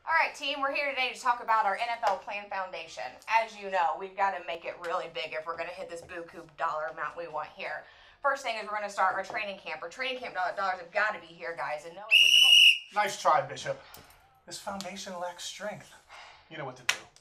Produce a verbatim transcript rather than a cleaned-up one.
All right, team, we're here today to talk about our N F L Plan Foundation. As you know, we've got to make it really big if we're going to hit this buku dollar amount we want here. First thing is we're going to start our training camp. Our training camp dollars have got to be here, guys, and knowing what the goal. Nice try, Bishop. This foundation lacks strength. You know what to do.